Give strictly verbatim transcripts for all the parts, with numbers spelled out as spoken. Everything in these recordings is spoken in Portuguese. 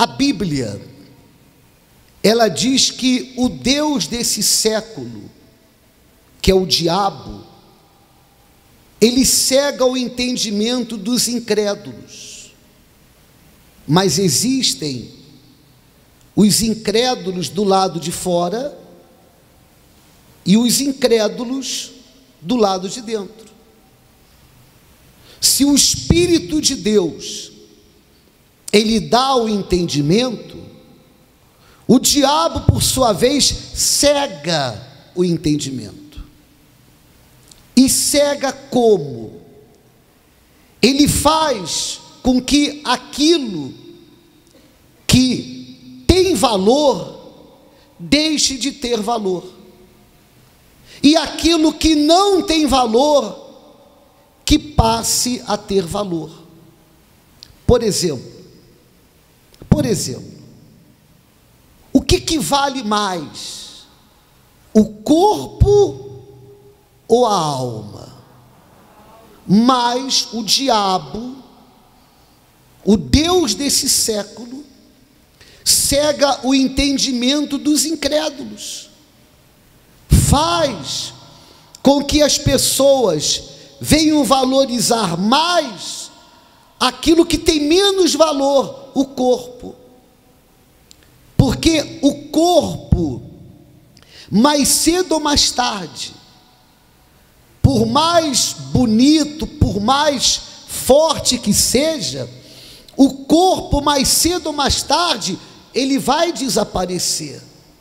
A Bíblia, ela diz que o Deus desse século, que é o diabo, ele cega o entendimento dos incrédulos. Mas existem os incrédulos do lado de fora e os incrédulos do lado de dentro. Se o Espírito de Deus, ele dá o entendimento, o diabo, por sua vez, cega o entendimento. E cega como? Ele faz com que aquilo que tem valor deixe de ter valor, e aquilo que não tem valor que passe a ter valor. Por exemplo, por exemplo, o que que vale mais? O corpo ou a alma? Mas o diabo, o Deus desse século, cega o entendimento dos incrédulos, faz com que as pessoas venham valorizar mais aquilo que tem menos valor, o corpo. Porque o corpo, mais cedo ou mais tarde, por mais bonito, por mais forte que seja, o corpo, mais cedo ou mais tarde, ele vai desaparecer.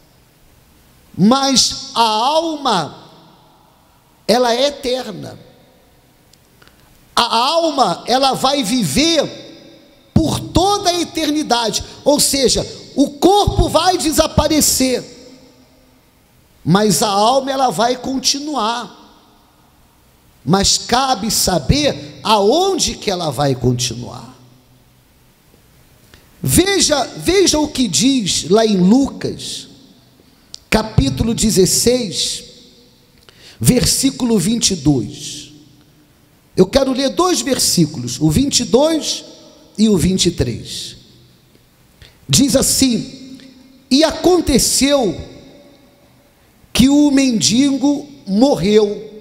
Mas a alma, ela é eterna. A alma, ela vai viver por toda a eternidade. Ou seja, o corpo vai desaparecer, mas a alma, ela vai continuar. Mas cabe saber aonde que ela vai continuar. Veja, veja o que diz lá em Lucas, capítulo dezesseis, versículo vinte e dois. Eu quero ler dois versículos, o vinte e dois e o vinte e três. Diz assim: e aconteceu que o mendigo morreu.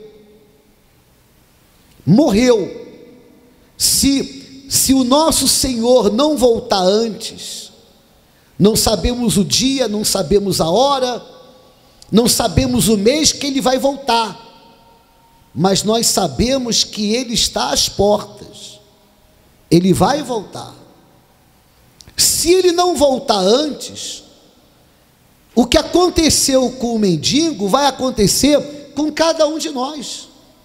Morreu. Se, se o nosso Senhor não voltar antes, não sabemos o dia, não sabemos a hora, não sabemos o mês que ele vai voltar, mas nós sabemos que ele está às portas, ele vai voltar. Se ele não voltar antes, o que aconteceu com o mendigo vai acontecer com cada um de nós.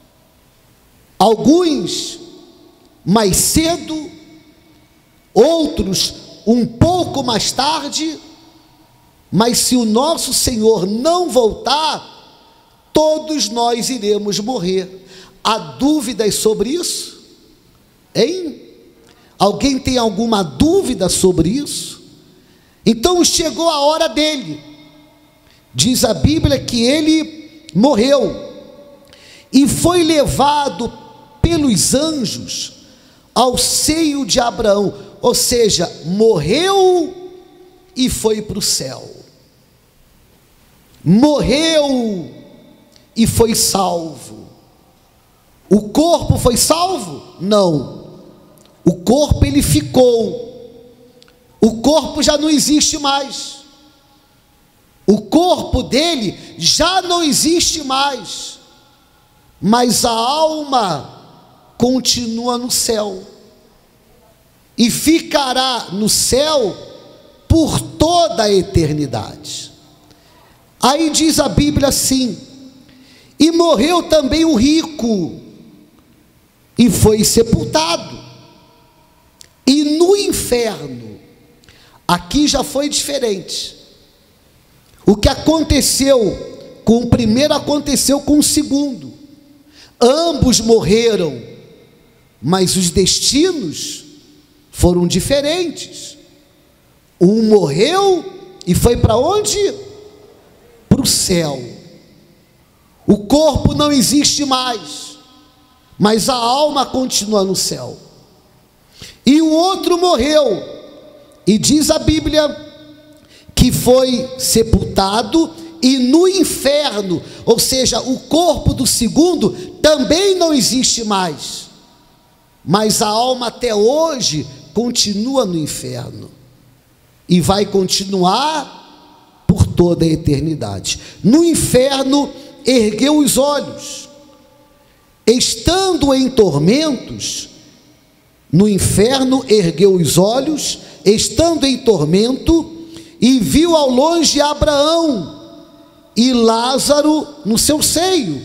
Alguns mais cedo, outros um pouco mais tarde, mas se o nosso Senhor não voltar, todos nós iremos morrer. Há dúvidas sobre isso? Hein? Alguém tem alguma dúvida sobre isso? Então chegou a hora dele. Diz a Bíblia que ele morreu e foi levado pelos anjos ao seio de Abraão, ou seja, morreu e foi para o céu. Morreu e foi salvo. O corpo foi salvo? Não. O corpo, ele ficou. O corpo já não existe mais. O corpo dele já não existe mais. Mas a alma continua no céu. E ficará no céu por toda a eternidade. Aí diz a Bíblia assim: e morreu também o rico, e foi sepultado. E no inferno, aqui já foi diferente. O que aconteceu com o primeiro aconteceu com o segundo. Ambos morreram, mas os destinos foram diferentes. Um morreu e foi para onde? Para o céu. O corpo não existe mais, mas a alma continua no céu. E o outro morreu E diz a Bíblia que foi sepultado, e no inferno, ou seja, o corpo do segundo também não existe mais, mas a alma até hoje continua no inferno e vai continuar por toda a eternidade. No inferno ergueu os olhos, estando em tormentos. No inferno ergueu os olhos, estando em tormento, e viu ao longe Abraão e Lázaro no seu seio.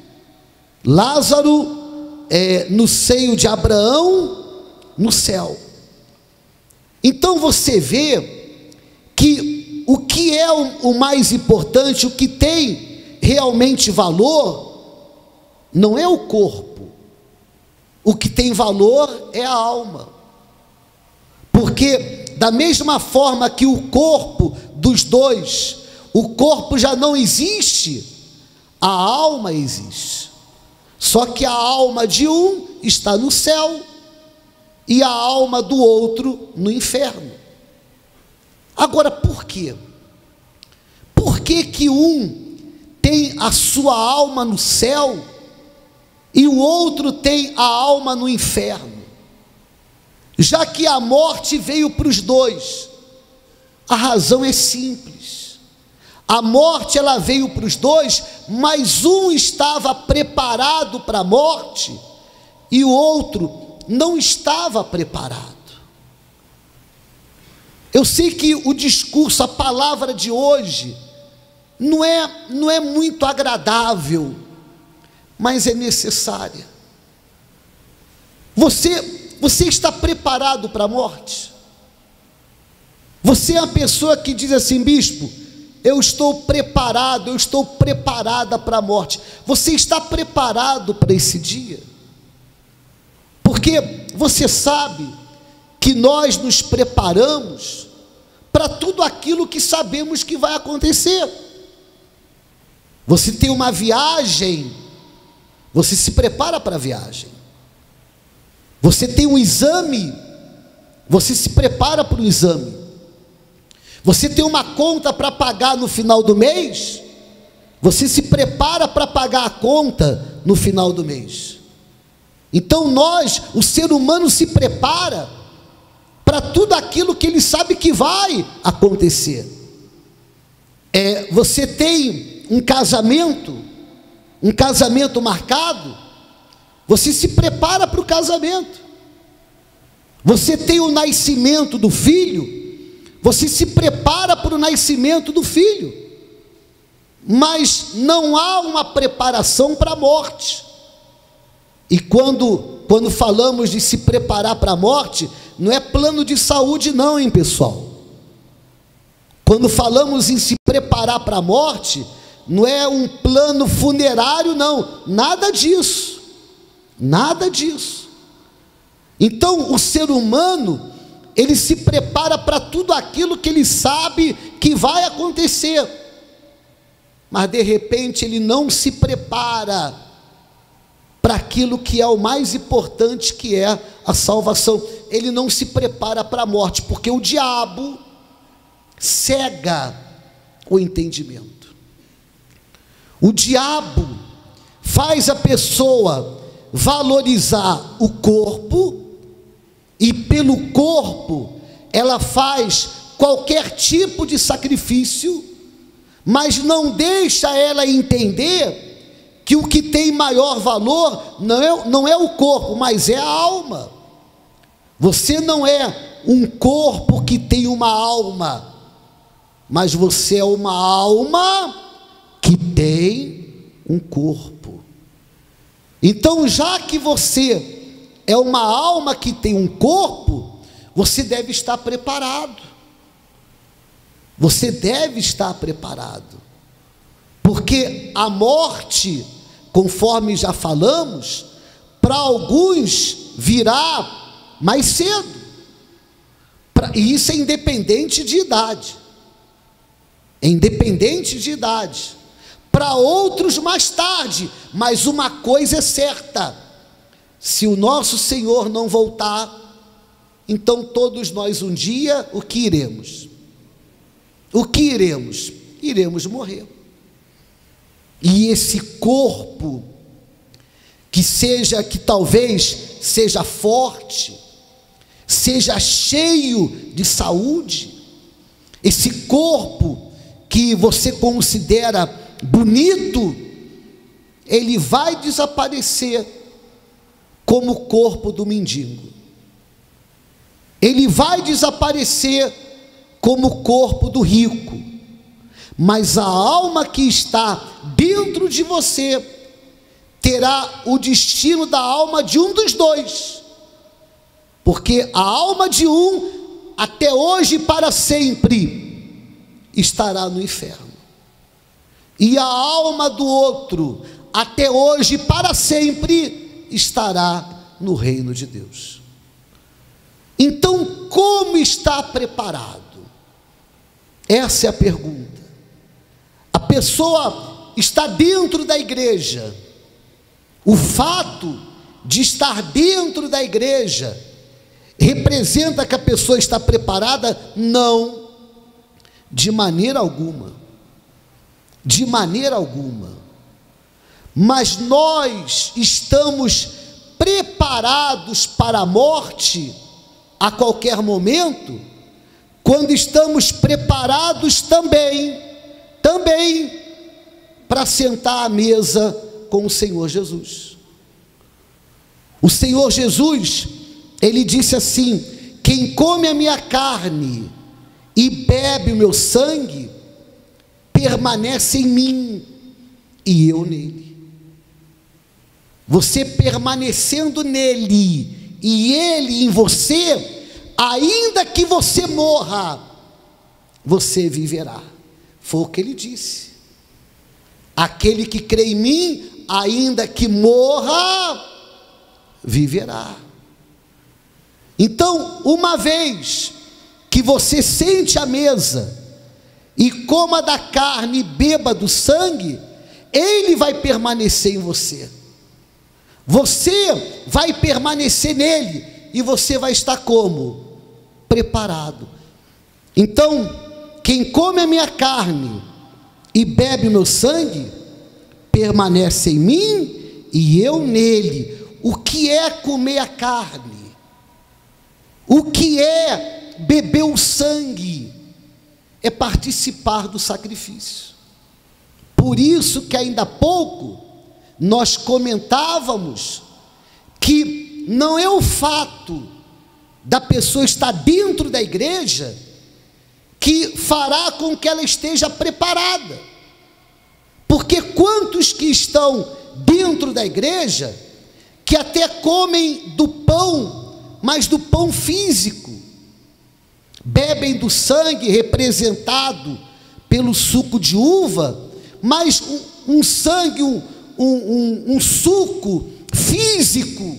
Lázaro é, no seio de Abraão, no céu. Então você vê que o que é o, o mais importante, o que tem realmente valor, não é o corpo. O que tem valor é a alma. Porque da mesma forma que o corpo dos dois, o corpo já não existe, a alma existe. Só que a alma de um está no céu e a alma do outro no inferno. Agora, por quê? Por que que um tem a sua alma no céu e o outro tem a alma no inferno? Já que a morte veio para os dois, a razão é simples. A morte ela veio para os dois, mas um estava preparado para a morte e o outro não estava preparado. Eu sei que o discurso, a palavra de hoje não é, não é muito agradável, mas é necessária. Você Você está preparado para a morte? Você é a pessoa que diz assim: bispo, eu estou preparado, eu estou preparada para a morte. Você está preparado para esse dia? Porque você sabe que nós nos preparamos para tudo aquilo que sabemos que vai acontecer. Você tem uma viagem, você se prepara para a viagem. Você tem um exame, você se prepara para o exame. Você tem uma conta para pagar no final do mês, você se prepara para pagar a conta no final do mês. Então nós, o ser humano se prepara para tudo aquilo que ele sabe que vai acontecer. É, você tem um casamento, um casamento marcado, você se prepara para o casamento. Você tem o nascimento do filho, você se prepara para o nascimento do filho. Mas não há uma preparação para a morte. E quando, quando falamos de se preparar para a morte, não é plano de saúde não, hein, pessoal? Quando falamos em se preparar para a morte, não é um plano funerário não, nada disso. Nada disso. Então o ser humano, ele se prepara para tudo aquilo que ele sabe que vai acontecer, mas de repente ele não se prepara para aquilo que é o mais importante, que é a salvação. Ele não se prepara para a morte, porque o diabo cega o entendimento. O diabo faz a pessoa valorizar o corpo, e pelo corpo ela faz qualquer tipo de sacrifício, mas não deixa ela entender que o que tem maior valor não é, não é o corpo, mas é a alma. Você não é um corpo que tem uma alma, mas você é uma alma que tem um corpo. Então, já que você é uma alma que tem um corpo, você deve estar preparado. Você deve estar preparado. Porque a morte, conforme já falamos, para alguns virá mais cedo. Pra, e isso é independente de idade. É independente de idade. Para outros mais tarde, mas uma coisa é certa: se o nosso Senhor não voltar, então todos nós um dia, o que iremos? O que iremos? Iremos morrer. E esse corpo, que seja, que talvez seja forte, seja cheio de saúde, esse corpo que você considera bonito, ele vai desaparecer como o corpo do mendigo. Ele vai desaparecer como o corpo do rico. Mas a alma que está dentro de você terá o destino da alma de um dos dois. Porque a alma de um, até hoje e para sempre, estará no inferno. E a alma do outro, até hoje e para sempre, estará no reino de Deus. Então, como está preparado? Essa é a pergunta. A pessoa está dentro da igreja. O fato de estar dentro da igreja representa que a pessoa está preparada? Não, de maneira alguma. De maneira alguma. Mas nós estamos preparados para a morte a qualquer momento, quando estamos preparados também, também, para sentar à mesa com o Senhor Jesus. O Senhor Jesus, ele disse assim: quem come a minha carne e bebe o meu sangue, permanece em mim e eu nele. Você permanecendo nele e ele em você, ainda que você morra, você viverá. Foi o que ele disse. Aquele que crê em mim, ainda que morra, viverá. Então, uma vez que você sente à mesa e coma da carne e beba do sangue, ele vai permanecer em você. Você vai permanecer nele e você vai estar como? Preparado. Então, quem come a minha carne e bebe o meu sangue, permanece em mim e eu nele. O que é comer a carne? O que é beber o sangue? É participar do sacrifício. Por isso que ainda há pouco nós comentávamos que não é o fato da pessoa estar dentro da igreja que fará com que ela esteja preparada. Porque quantos que estão dentro da igreja, que até comem do pão, mas do pão físico, bebem do sangue representado pelo suco de uva, mas um, um sangue, um, um, um, um suco físico,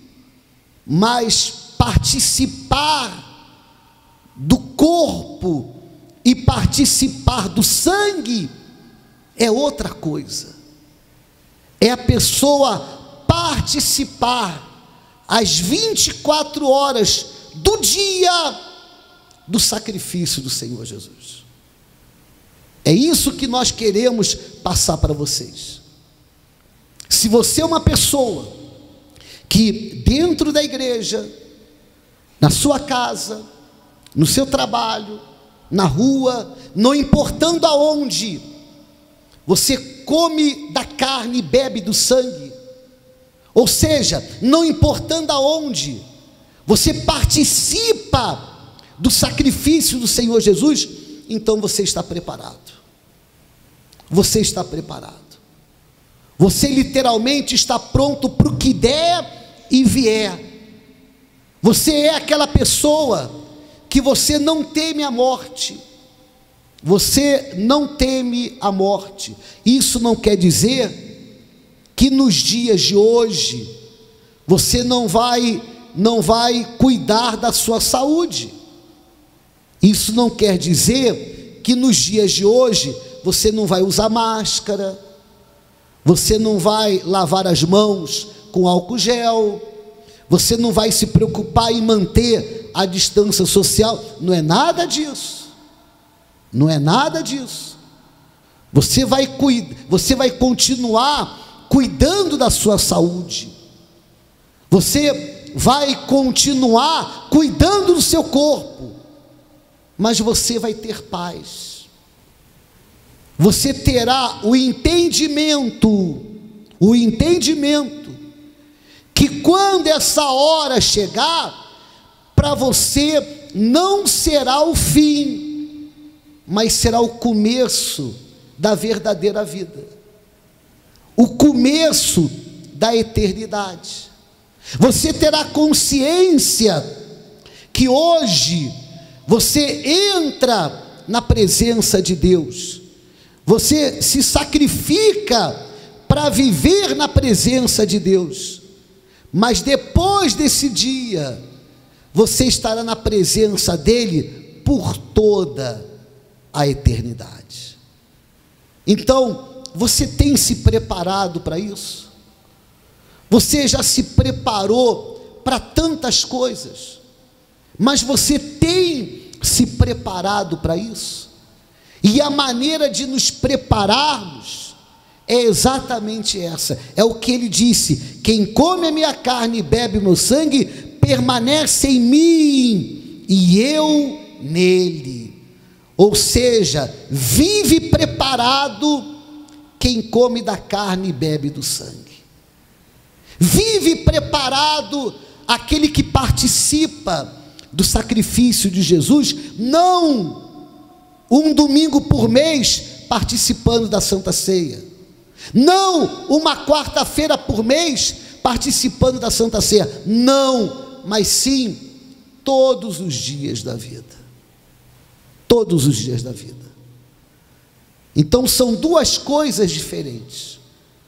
mas participar do corpo e participar do sangue é outra coisa. É a pessoa participar às vinte e quatro horas do dia do sacrifício do Senhor Jesus. É isso que nós queremos passar para vocês. Se você é uma pessoa que dentro da igreja, na sua casa, no seu trabalho, na rua, não importando aonde, você come da carne e bebe do sangue, ou seja, não importando aonde, você participa do sacrifício do Senhor Jesus, então você está preparado. Você está preparado. Você literalmente está pronto para o que der e vier. Você é aquela pessoa que você não teme a morte. Você não teme a morte. Isso não quer dizer que nos dias de hoje você não vai, não vai cuidar da sua saúde. Isso não quer dizer que nos dias de hoje você não vai usar máscara, você não vai lavar as mãos com álcool gel, você não vai se preocupar em manter a distância social. Não é nada disso. Não é nada disso. Você vai, você vai continuar cuidando da sua saúde. Você vai continuar cuidando do seu corpo. Mas você vai ter paz. Você terá o entendimento, o entendimento, que quando essa hora chegar, para você não será o fim, mas será o começo da verdadeira vida, o começo da eternidade. Você terá consciência que hoje você entra na presença de Deus, você se sacrifica para viver na presença de Deus, mas depois desse dia, você estará na presença dele por toda a eternidade. Então, você tem se preparado para isso? Você já se preparou para tantas coisas, mas você tem se preparado para isso? E a maneira de nos prepararmos é exatamente essa, é o que ele disse: quem come a minha carne e bebe o meu sangue, permanece em mim, e eu nele. Ou seja, vive preparado quem come da carne e bebe do sangue. Vive preparado aquele que participa do sacrifício de Jesus, não um domingo por mês participando da Santa Ceia, não uma quarta-feira por mês participando da Santa Ceia, não, mas sim todos os dias da vida, todos os dias da vida. Então são duas coisas diferentes.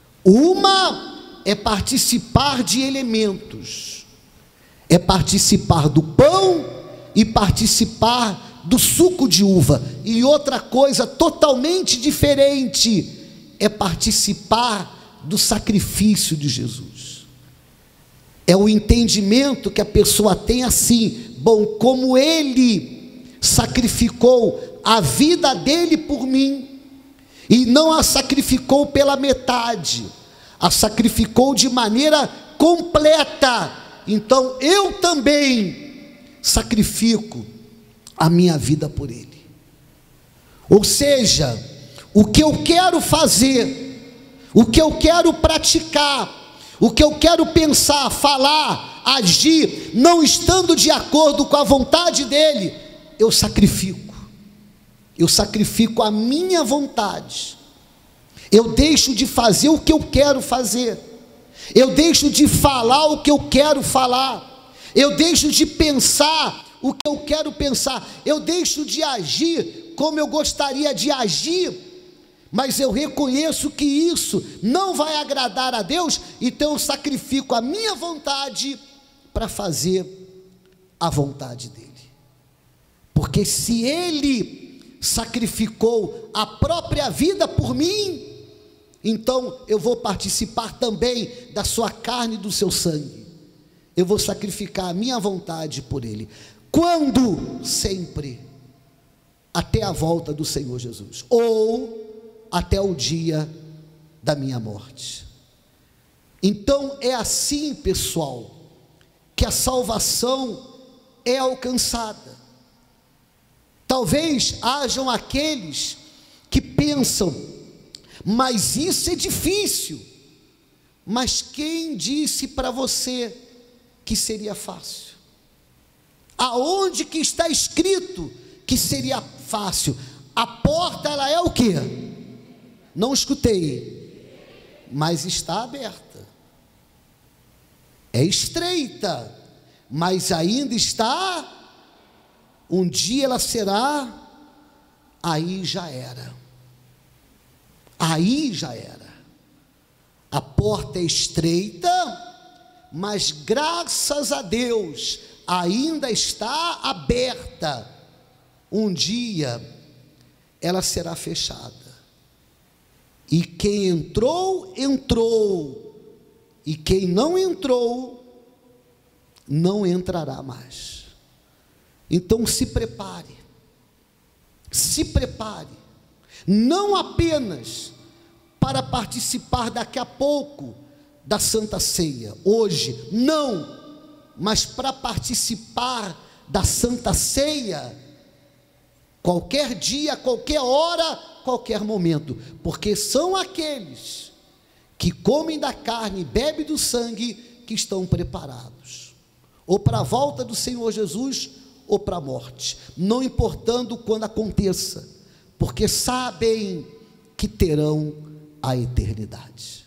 Uma é participar de elementos, é participar do pão e participar do suco de uva, e outra coisa totalmente diferente é participar do sacrifício de Jesus. É o entendimento que a pessoa tem assim: bom, como ele sacrificou a vida dele por mim, e não a sacrificou pela metade, a sacrificou de maneira completa, então eu também sacrifico a minha vida por ele. Ou seja, o que eu quero fazer, o que eu quero praticar, o que eu quero pensar, falar, agir, não estando de acordo com a vontade dele, eu sacrifico, eu sacrifico a minha vontade, eu deixo de fazer o que eu quero fazer, eu deixo de falar o que eu quero falar, eu deixo de pensar o que eu quero pensar, eu deixo de agir como eu gostaria de agir, mas eu reconheço que isso não vai agradar a Deus, então eu sacrifico a minha vontade para fazer a vontade dele. Porque se ele sacrificou a própria vida por mim, então eu vou participar também da sua carne e do seu sangue. Eu vou sacrificar a minha vontade por ele. Quando? Sempre. Até a volta do Senhor Jesus, ou até o dia da minha morte. Então é assim, pessoal, que a salvação é alcançada. Talvez hajam aqueles que pensam: mas isso é difícil. Mas quem disse para você que seria fácil? Aonde que está escrito que seria fácil? A porta, ela é o quê? Não escutei, mas está aberta. É estreita, mas ainda está. Um dia ela será, aí já era. Aí já era. A porta é estreita, mas graças a Deus ainda está aberta. Um dia ela será fechada. E quem entrou, entrou. E quem não entrou, não entrará mais. Então se prepare, se prepare, não apenas para participar daqui a pouco da Santa Ceia, hoje, não, mas para participar da Santa Ceia, qualquer dia, qualquer hora, qualquer momento, porque são aqueles que comem da carne e bebem do sangue que estão preparados, ou para a volta do Senhor Jesus, ou para a morte, não importando quando aconteça, porque sabem que terão a eternidade.